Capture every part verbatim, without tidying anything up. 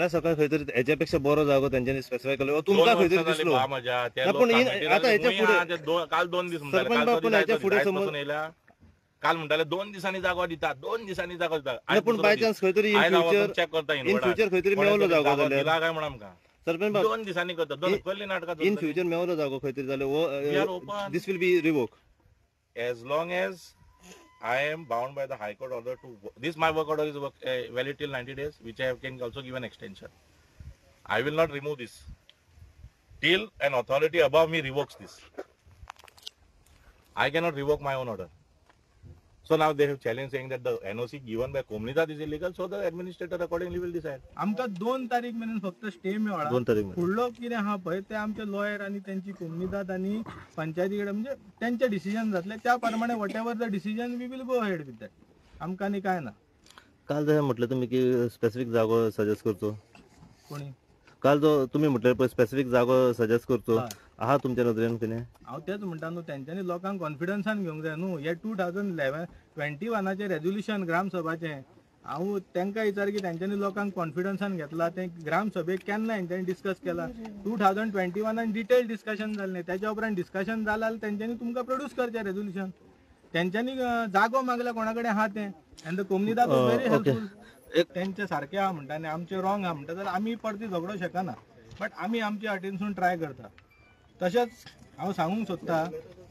सकाळ सकाळ खंय तरी हेच्यापेक्षा बरो जागो त्यांच्यानी स्पेसिफाय केलो तुमका खंय तरी दिसलो पण आता हेच्या पुढे काल दोन दीस सरपंच बापून हेच्या पुढे समज काल म्हणटाले दोन दिसांनी जागो दिता दोन दिसांनी जागो दिता पण बाय चान्स खंय तरी इन फ्युचर चेक करता इन फ्युचर खंय तरी मेवलो जागो जाल्यार काय म्हणा आमकां सरपंच बाबू दोन दिसांनी करता दोन कसली नाटकां इन फ्युचर मेवलो जागो खंय तरी जाल्यार this will be revoke as long as I am bound by the High Court order to this my work order is work, uh, valid till ninety days, which I can also give an extension. I will not remove this till an authority above me revokes this. I cannot revoke my own order. So now they have challenged saying that the N O C given by Komnidad is illegal, so the administrator accordingly will decide. आमका दोन तारीख मेरेन फक्त stay मेळ्ळा. दोन तारीख फुडलो कितें आहा पळय ते आमचे लॉयर आणि त्यांची कोमनीदाद आणि पंचायती कडेन म्हणजे त्यांचे डिसिजन जातले त्या प्रमाणे whatever the decision we will go ahead with that आमकां आनी काय ना. काल जर म्हटलं तुम्ही की स्पेसिफिक जागो सजेस्ट करतो कोणी काल जो तुम्ही म्हटलं पळय स्पेसिफिक जागो सजेस्ट करतो आहा तुमच्या नदरेन कितें हांव तेच म्हणटा न्हू तेंच्यांनी लोकांक कॉन्फिडन्सान घेवंक जाय न्हू हे टू थावजंड इलेवन ट्वेंटी वनाचे रेजोल्युशन ग्रामसभाचें हांव तांकां विचार की तेंच्यांनी लोकांक कॉन्फिडन्सान घेतला ते ग्रामसभेक केन्ना हेंच्यांनी डिस्कस केला टू थावजंड ट्वेंटी वनान डिटेल डिस्कशन जाल्लें त्याच्या उपरांत डिस्कशन जालां जाल्यार तेंच्यांनी तुमकां प्रोड्यूस करचें रेजोल्युशन तेंच्यांनी जागो मागला कोणा कडेन आहा तें एंड द कोमनीदाद वॉज व्हेरी हेल्पफूल तेंचे सारके आहा म्हणटा आनी आमचे रॉंग आहा म्हणटा जाल्यार आमी परती झगडो शकना बट आमी आमच्या वाटेनसून ट्राय करता. तशेंच हांव सांगूंक सोदता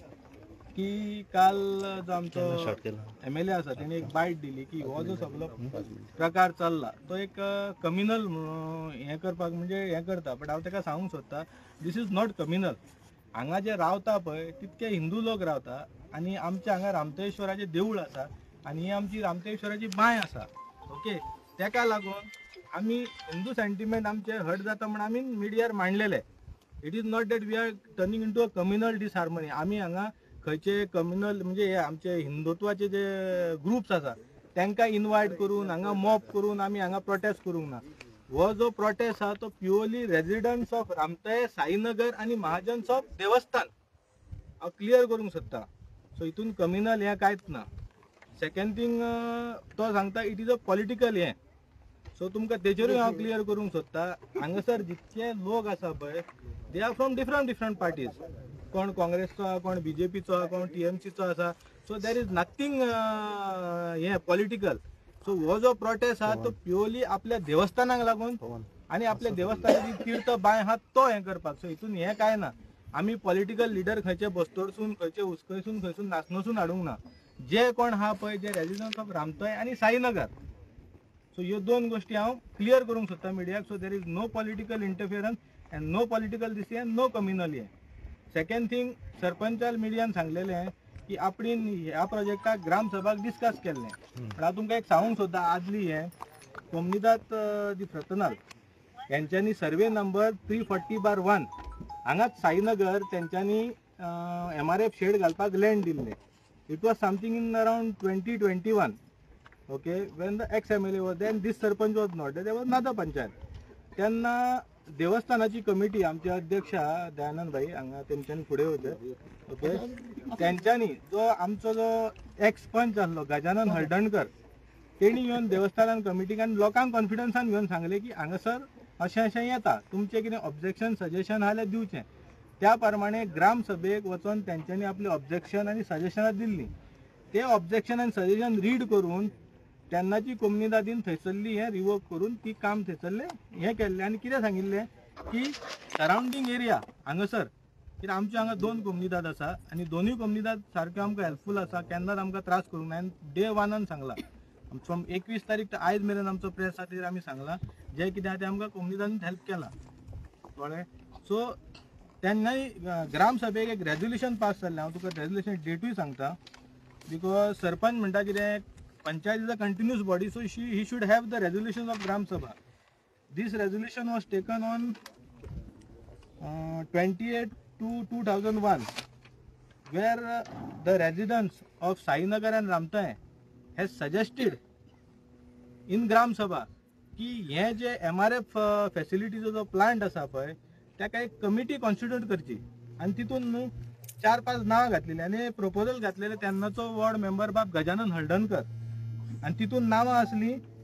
की काल जो आमचो एम एल ए आसा तेणी एक बायट दिली की हो जो सगळो प्रकार चल्ला तो एक कम्युनल हें करपाक म्हणजे हें करता बट हांव ताका सांगूंक सोदता दीस इज नॉट कम्युनल. हांगा जे रावता पळय तितके हिंदू लोक रावता आनी आमचे हांगा रामतेश्वराचें देवूळ आसा आनी ही आमची रामतेश्वराची बांय आसा ओके. तेका लागून आमी हिंदू सेंटिमेंट आमचे हर्ट जाता म्हण आमी मिडियार मांडलेले. It is not that we are turning into a communal disharmony. आमी हांगा खंयचे कम्युनल म्हणजे हे आमचे हिंदुत्वाचे जे ग्रुप्स आसा तांकां इनवायट करून हांगा मॉब करून आमी हांगा प्रोटेस्ट करूंक ना. हो जो प्रोटेस्ट आहा तो purely residents of Ramtay Sainagar आनी महाजन्स ऑफ देवस्थान हांव क्लियर करूंक सोदता. सो हितून कम्युनल हें कांयच ना. सेकंड थिंग तो सांगता इट इज अ पॉलिटिकल हें सो तुमकां तेजेरूय हांव क्लियर करूंक सोदता हांगासर जितके लोक आसा पळय they are from different different parties. कोण काँग्रेसचो आहा कोण बीजेपीचो आहा कोण टीएमसीचो आसा. सो देर इज नथींग हें पॉलिटिकल. सो हो जो प्रोटेस्ट आहा तो प्युअरली आपल्या देवस्थानाक लागून आनी आपल्या देवस्थानाची तीर्थ बांय आहा तो हें करपाक. सो हितून हें काय ना. आमी पॉलिटिकल लिडर खंयचे बस्तोरसून खंयचे हुस्कयसून खंयसून नाचनसून हाडूंक ना. जे कोण आहा पळय जे रेजिडंट ऑफ रामतय आनी साईनगर सो ह्यो दोन गोष्टी हांव क्लियर करूंक सोदता मिडियाक. So there is no political interference and no political decision no communal हें. सेकंड थिंग सरपंचाल मिडियान सांगलेलें की आपणीन ह्या प्रोजेक्टाक ग्रामसभाक डिस्कस केल्लें पण हांव तुमकां एक सांगूंक सोदता आदली हें कोमनीदाद दी फ्रतनाल हेंच्यांनी survey number three forty bar one हांगाच साईनगर तेंच्यांनी एम आर एफ शेड घालपाक लँड दिल्लें. It was something in around twenty twenty one okay when the X M L A was then this sarpanch was not there was नादा पंचायत. तेन्ना देवस्थानाची committee आमचे अध्यक्ष दयानंद भाई हांगा तेंच्यांनी फुडें होते ओके तेंच्यांनी जो आमचो जो एक्स पंच आसलो गजानन हळदणकर तेणी येवन देवस्थान कमिटीक आनी लोकांक कॉन्फिडन्सान घेवन सांगलें की हांगासर अशें अशें येता तुमचें कितें ऑब्जेक्शन सजेशन आहा जाल्यार दिवचें. त्या प्रमाणे ग्रामसभेक वचोन तेंच्यांनी आपली ऑब्जेक्शन आनी सजेशनां दिल्लीं. ते ऑब्जेक्शन आनी सजेशन रीड करून तेन्नाची कोमनीदादीन थंयसरली हें रिवोक करून ती काम थंयसरलें हें केल्लें आनी कितें सांगिल्लें की सरावंडींग एरिया हांगासर कित्याक आमचे हांगा दोन कोमनीदाद आसा आनी दोनूय कोमनीदाद सारक्यो आमकां हेल्पफूल आसा केन्नाच आमकां त्रास करूंक ना. आनी डे वानान सांगलां फ्रॉम एकवीस तारीख ते आयज मेरेन आमचो प्रेस खातीर आमी सांगलां जें कितें आहा तें आमकां कोमनीदादीन हेल्प केलां कळ्ळें. सो तेन्नाय ग्रामसभेक एक रेजोल्युशन पास जाल्लें. हांव तुका रेजोल्युशन डेटूय सांगता बिकॉज सरपंच म्हणटा कितें panchayat is a continuous body so she he should have the resolution of gram sabha. This resolution was taken on twenty eight two two thousand one where the residents of Sainagar and Ramtay has suggested in gram sabha की हे जे M R F फॅसिलिटीचो जो plant आसा पळय ताका एक committee constitute करची आनी तितून न्हू चार पांच नांवां घातलेलीं आनी प्रपोजल घातलेलें तेन्नाचो वॉर्ड मेंबर बाब गजानन हळदणकर आनी तितून नांवां आसलीं